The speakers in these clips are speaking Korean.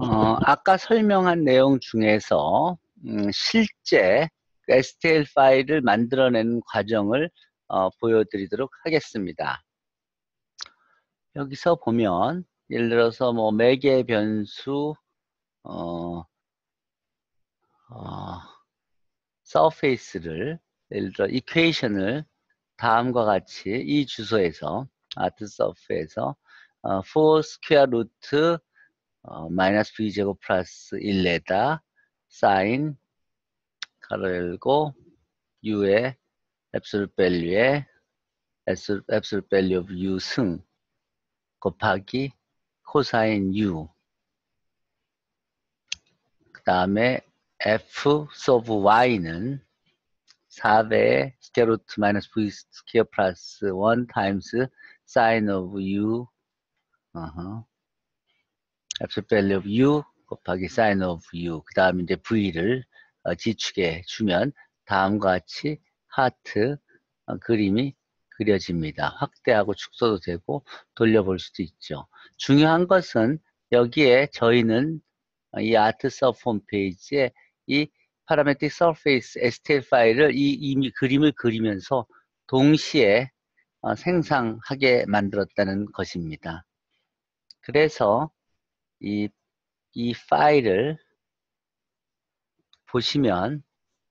아까 설명한 내용 중에서 실제 STL 파일을 만들어내는 과정을 보여드리도록 하겠습니다. 여기서 보면 예를 들어서 뭐 매개 변수 서페이스를 예를 들어 이퀘이션을 다음과 같이 이 주소에서 아트 서프에서 4 스퀘어 루트 마이너스 b제곱 플러스 1에다 사인 가로 열고 u의 absolute value에 absolute value of u 승 곱하기 코사인 u 그 다음에 f of y는 4배의 스퀘어 루트 마이너스 v 스퀘어 플러스 1 타임스 사인 of u absolute value of u 곱하기 sin of u 그 다음에 이제 v를 지축에 주면 다음과 같이 하트 그림이 그려집니다. 확대하고 축소도 되고 돌려볼 수도 있죠. 중요한 것은 여기에 저희는 이 아트 서브 홈페이지에 이 파라메틱 서페이스 STL 파일을 이미 그림을 그리면서 동시에 생성하게 만들었다는 것입니다. 그래서 이 파일을 보시면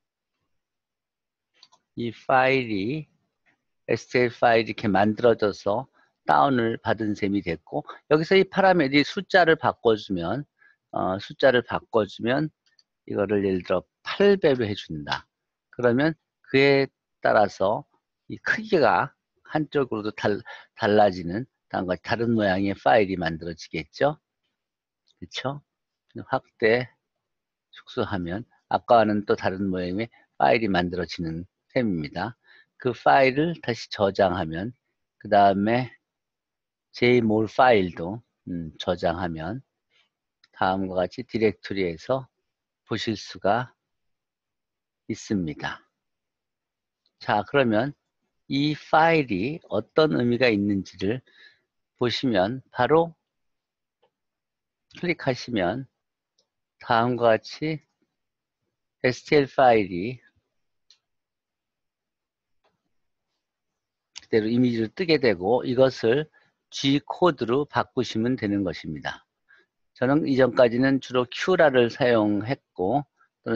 이 파일이 STL 파일이 이렇게 만들어져서 다운을 받은 셈이 됐고 여기서 이 파라메디 숫자를 바꿔주면 이거를 예를 들어 8배로 해준다. 그러면 그에 따라서 이 크기가 한쪽으로도 달라지는 다른 모양의 파일이 만들어지겠죠. 그렇죠? 확대 축소하면 아까와는 또 다른 모양의 파일이 만들어지는 셈입니다. 그 파일을 다시 저장하면 그 다음에 jmol 파일도 저장하면 다음과 같이 디렉토리에서 보실 수가 있습니다. 자, 그러면 이 파일이 어떤 의미가 있는지를 보시면 바로 클릭하시면 다음과 같이 STL 파일이 그대로 이미지를 뜨게 되고 이것을 G코드로 바꾸시면 되는 것입니다. 저는 이전까지는 주로 큐라를 사용했고 또는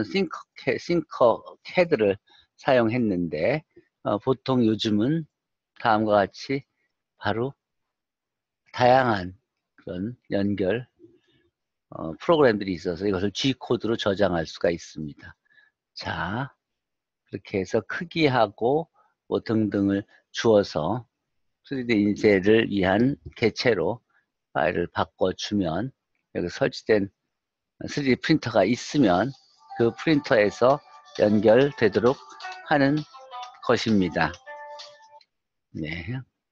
싱커캐드를 사용했는데 보통 요즘은 다음과 같이 바로 다양한 그런 연결 프로그램들이 있어서 이것을 G코드로 저장할 수가 있습니다. 자, 그렇게 해서 크기하고 뭐 등등을 주어서 3D 인쇄를 위한 개체로 파일을 바꿔주면 여기 설치된 3D 프린터가 있으면 그 프린터에서 연결되도록 하는 것입니다. 네.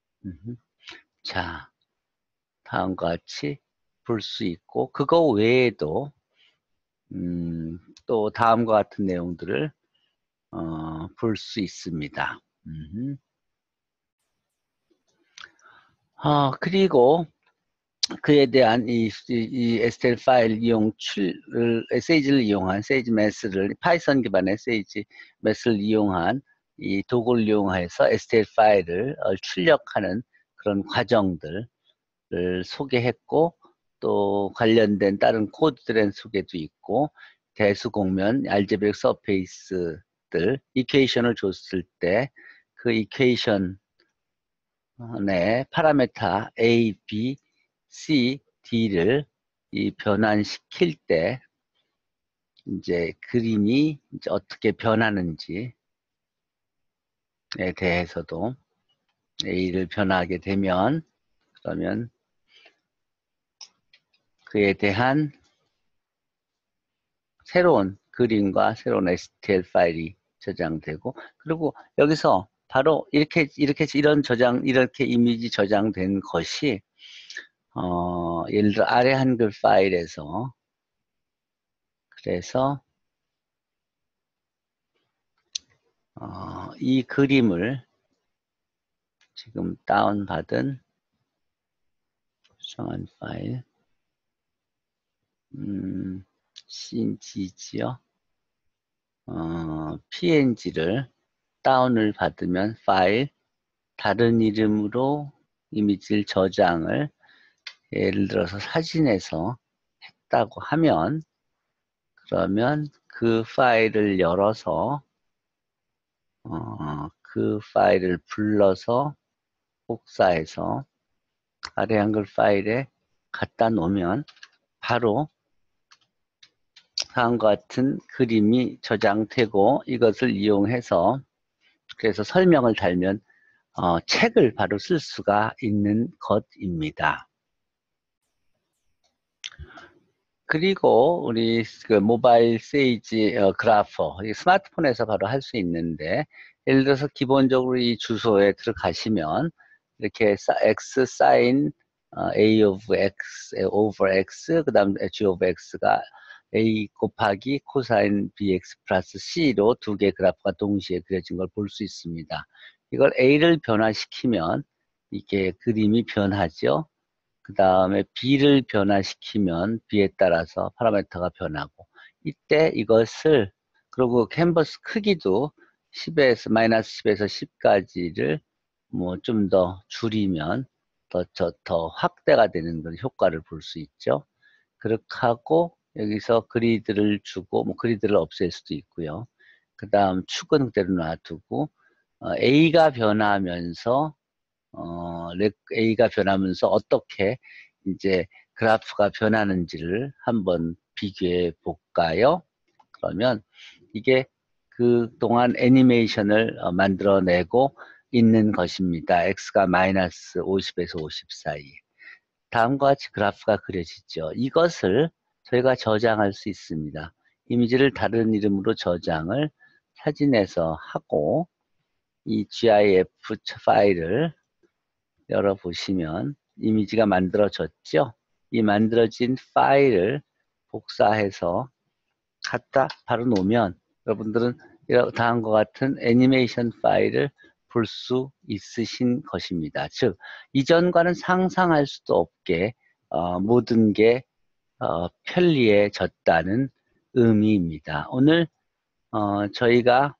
자, 다음과 같이 볼 수 있고 그거 외에도 또 다음과 같은 내용들을 볼 수 있습니다. 그리고 그에 대한 이 STL 파일 세이지를 이용한 세이지 매스를 파이썬 기반의 세이지 매스를 이용한 이 도구를 이용해서 STL 파일을 출력하는 그런 과정들을 소개했고 또 관련된 다른 코드들의 소개도 있고 대수공면 알제브릭 서페이스들 이퀘이션을 줬을 때 그 이퀘이션 네, 파라메타 A, B, C, D를 변환시킬 때 이제 그림이 이제 어떻게 변하는지에 대해서도 A를 변화하게 되면 그러면 그에 대한 새로운 그림과 새로운 STL 파일이 저장되고 그리고 여기서 바로 이렇게 이렇게 이미지 저장된 것이 예를 들어 아래 한글 파일에서 그래서 이 그림을 지금 다운받은 수정한 파일 CG지요. PNG를 다운을 받으면 파일, 다른 이름으로 이미지를 저장을 예를 들어서 사진에서 했다고 하면 그러면 그 파일을 열어서 그 파일을 불러서 복사해서 아래 한글 파일에 갖다 놓으면 바로 다음과 같은 그림이 저장되고 이것을 이용해서 그래서 설명을 달면 책을 바로 쓸 수가 있는 것입니다. 그리고 우리 그 모바일 세이지 그래퍼 스마트폰에서 바로 할 수 있는데 예를 들어서 기본적으로 이 주소에 들어가시면 이렇게 x 사인 a of x over x 그다음 h of x가 a 곱하기 코사인 bx 플러스 c로 두 개의 그래프가 동시에 그려진 걸 볼 수 있습니다. 이걸 a를 변화시키면 이게 그림이 변하죠. 그 다음에 B를 변화시키면 B에 따라서 파라미터가 변하고 이때 이것을 그리고 캔버스 크기도 10에서 마이너스 10에서 10까지를 뭐 좀 더 줄이면 더 확대가 되는 그런 효과를 볼 수 있죠. 그렇게 하고 여기서 그리드를 주고 뭐 그리드를 없앨 수도 있고요. 그 다음 축은 그대로 놔두고 A가 변하면서 A가 변하면서 어떻게 이제 그래프가 변하는지를 한번 비교해 볼까요? 그러면 이게 그동안 애니메이션을 만들어내고 있는 것입니다. X가 마이너스 50에서 50 사이. 다음과 같이 그래프가 그려지죠. 이것을 저희가 저장할 수 있습니다. 이미지를 다른 이름으로 저장을 사진에서 하고 이 GIF 파일을 열어보시면 이미지가 만들어졌죠. 이 만들어진 파일을 복사해서 갖다 바로 놓으면 여러분들은 다음과 같은 애니메이션 파일을 볼 수 있으신 것입니다. 즉 이전과는 상상할 수도 없게 모든 게 편리해졌다는 의미입니다. 오늘 저희가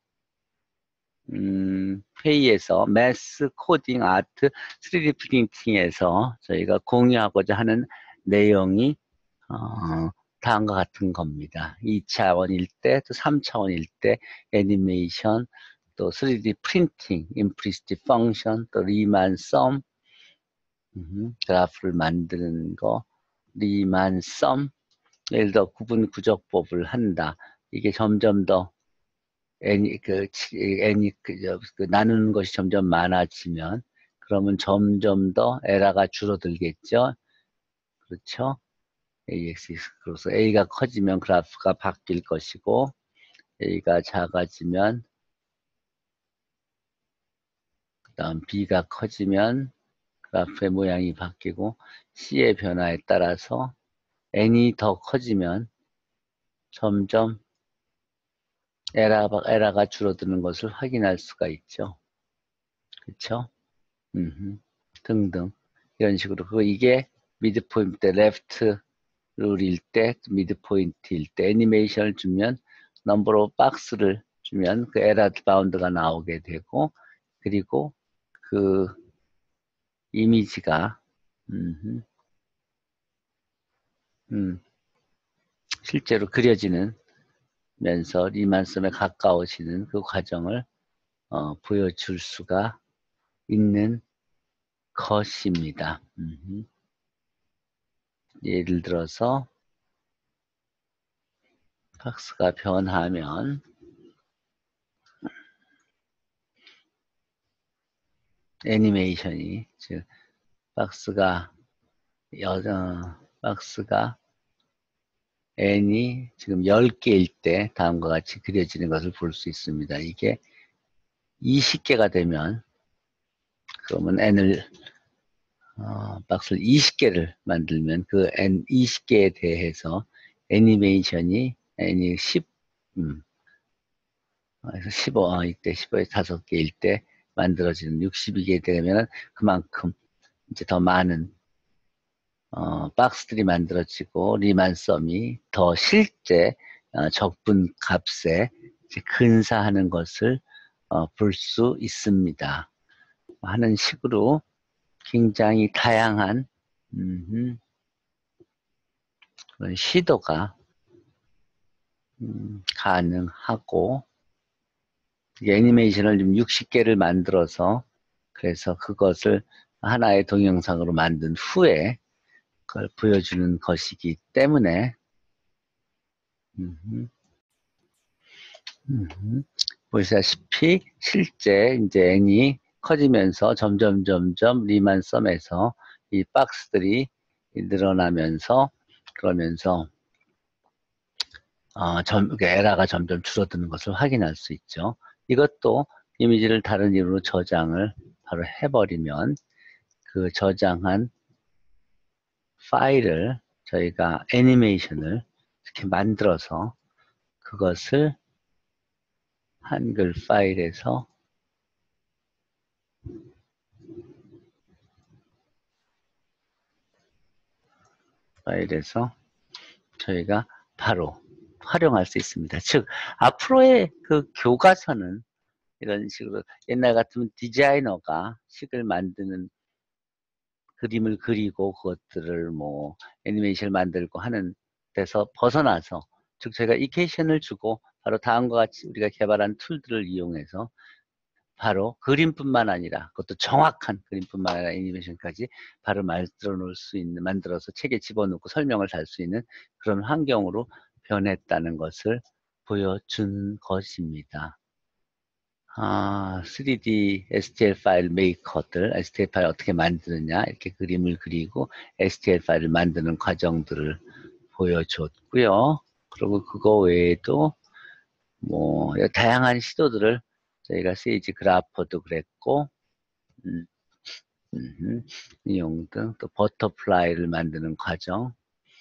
회의에서 매스 코딩 아트 3D 프린팅에서 저희가 공유하고자 하는 내용이 다음과 같은 겁니다. 2차원일 때, 또 3차원일 때 애니메이션, 또 3D 프린팅, 임플리시티 펑션, 또 리만 썸, 그래프를 만드는 거, 리만 썸, 예를 들어 구분 구적법을 한다. 이게 점점 더 나누는 것이 점점 많아지면 그러면 점점 더 에러가 줄어들겠죠. 그렇죠? AX로서 A가 커지면 그래프가 바뀔 것이고 A가 작아지면 그 다음 B가 커지면 그래프의 모양이 바뀌고 C의 변화에 따라서 N이 더 커지면 점점 에러가 줄어드는 것을 확인할 수가 있죠. 그렇죠? 등등 이런 식으로 그리고 이게 미드포인트 레프트 룰일 때 미드포인트일 때 애니메이션을 주면 넘버 오브 박스를 주면 그 에러 바운드가 나오게 되고 그리고 그 이미지가 실제로 그려지는 면서 리만섬에 가까워지는 그 과정을 보여줄 수가 있는 것입니다. 예를 들어서 박스가 변하면 애니메이션이 즉 박스가 n이 지금 10개일 때 다음과 같이 그려지는 것을 볼 수 있습니다. 이게 20개가 되면 그러면 n을 박스를 20개를 만들면 그 n 20개에 대해서 애니메이션이 n이 10 15 이때 15에 5개일 때 만들어지는 62개 되면 그만큼 이제 더 많은 박스들이 만들어지고 리만섬이 더 실제 적분 값에 이제 근사하는 것을 볼 수 있습니다. 하는 식으로 굉장히 다양한 그런 시도가 가능하고, 애니메이션을 좀 60개를 만들어서 그래서 그것을 하나의 동영상으로 만든 후에 그걸 보여주는 것이기 때문에 보시다시피 실제 이제 N이 커지면서 점점 리만섬에서 이 박스들이 늘어나면서 그러면서 에러가 점점 줄어드는 것을 확인할 수 있죠. 이것도 이미지를 다른 이름으로 저장을 바로 해버리면 그 저장한 파일을 저희가 애니메이션을 이렇게 만들어서 그것을 한글 파일에서 저희가 바로 활용할 수 있습니다. 즉 앞으로의 그 교과서는 이런 식으로 옛날 같으면 디자이너가 식을 만드는 그림을 그리고 그것들을 뭐 애니메이션을 만들고 하는 데서 벗어나서, 즉 저희가 이케이션을 주고 바로 다음과 같이 우리가 개발한 툴들을 이용해서 바로 그림뿐만 아니라 그것도 정확한 그림뿐만 아니라 애니메이션까지 바로 만들어 놓을 수 있는, 만들어서 책에 집어넣고 설명을 달 수 있는 그런 환경으로 변했다는 것을 보여준 것입니다. 3D STL 파일 메이커들, STL 파일 어떻게 만드느냐, 이렇게 그림을 그리고 STL 파일을 만드는 과정들을 보여줬고요. 그리고 그거 외에도 뭐 다양한 시도들을 저희가 세이지 그래퍼도 그랬고, 이용 등 또 버터플라이를 만드는 과정,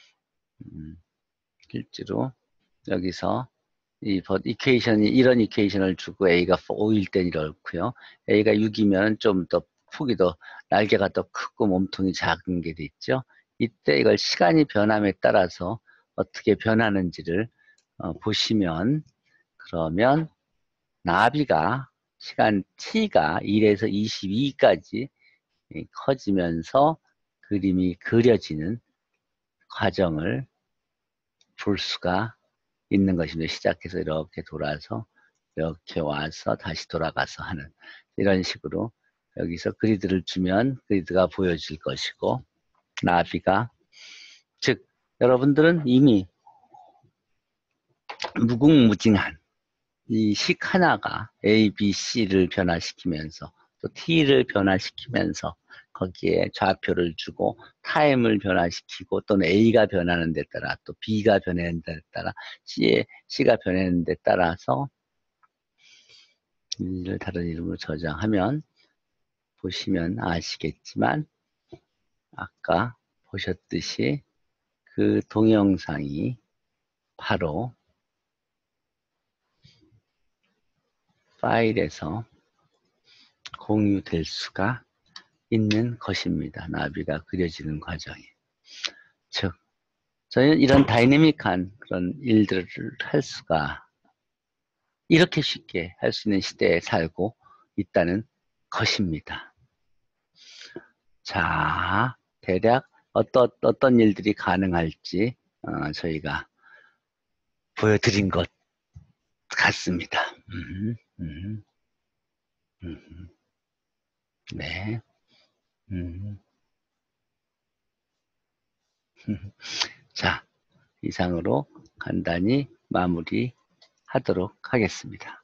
실제로 여기서 이케이션이 이런 이케이션을 주고 A가 5일 땐 이렇고요. A가 6이면 좀 더 폭이 더 날개가 더 크고 몸통이 작은 게 있죠. 이때 이걸 시간이 변함에 따라서 어떻게 변하는지를 보시면, 그러면 나비가 시간 t가 1에서 22까지 커지면서 그림이 그려지는 과정을 볼 수가 있는 것입니다. 시작해서 이렇게 돌아서 이렇게 와서 다시 돌아가서 하는 이런 식으로 여기서 그리드를 주면 그리드가 보여질 것이고, 나비가, 즉 여러분들은 이미 무궁무진한 이 식 하나가 A, B, C를 변화시키면서 또 T를 변화시키면서 거기에 좌표를 주고 타임을 변화시키고, 또는 A가 변하는 데 따라 또 B가 변하는 데 따라 C가 변하는 데 따라서 이를 다른 이름으로 저장하면 보시면 아시겠지만, 아까 보셨듯이 그 동영상이 바로 파일에서 공유될 수가 있는 것입니다. 나비가 그려지는 과정이. 즉 저희는 이런 다이내믹한 그런 일들을 할 수가, 이렇게 쉽게 할 수 있는 시대에 살고 있다는 것입니다. 자, 대략 어떤 일들이 가능할지 저희가 보여드린 것 같습니다. 네. 자, 이상으로 간단히 마무리하도록 하겠습니다.